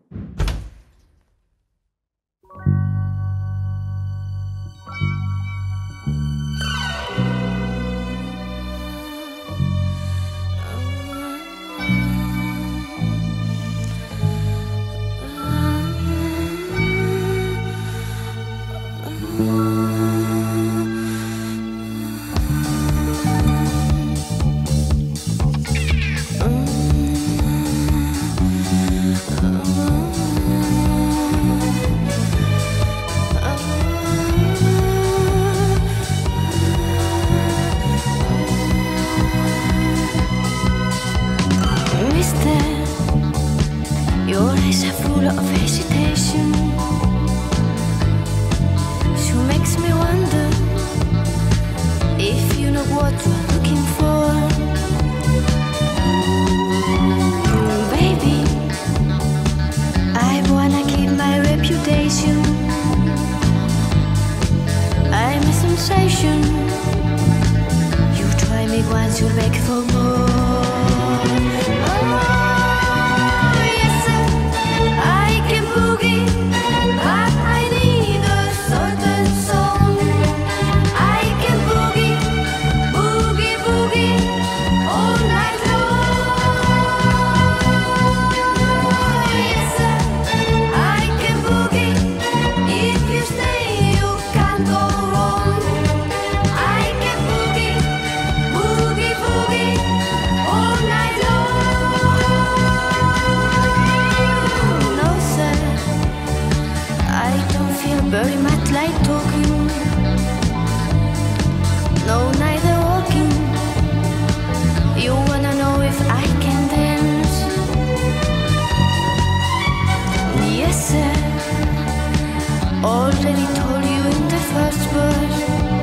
Your eyes are full of hesitation. She makes me wonder if you know what you're looking for. Baby, I wanna keep my reputation. I'm a sensation. You try me once, you'll beg for more. Very much like talking, no, neither walking. You wanna know if I can dance? Yes, sir. Already told you in the first verse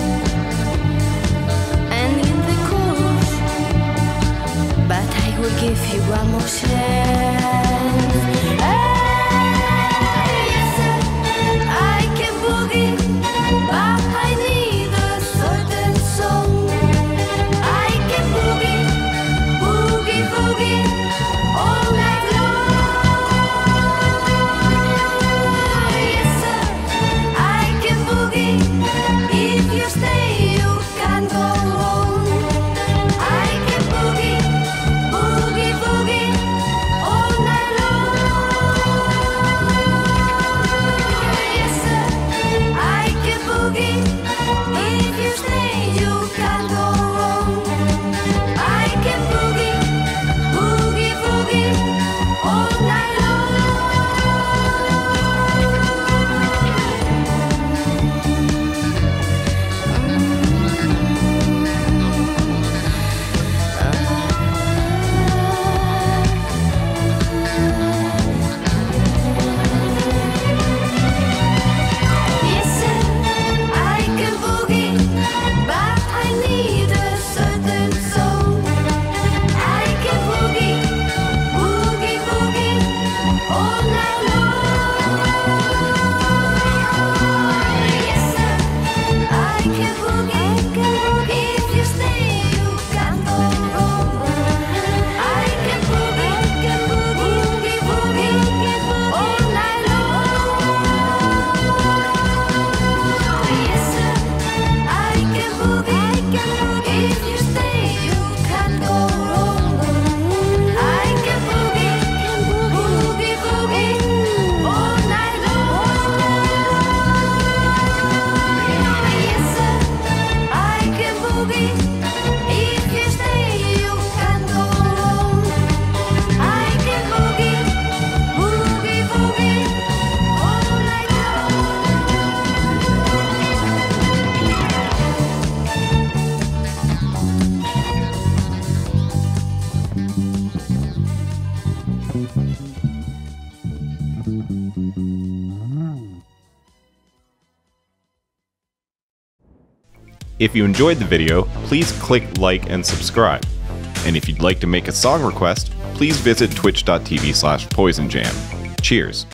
and in the chorus, but I will give you one more chance. If you enjoyed the video, please click like and subscribe. And if you'd like to make a song request, please visit twitch.tv/poisonjam. Cheers.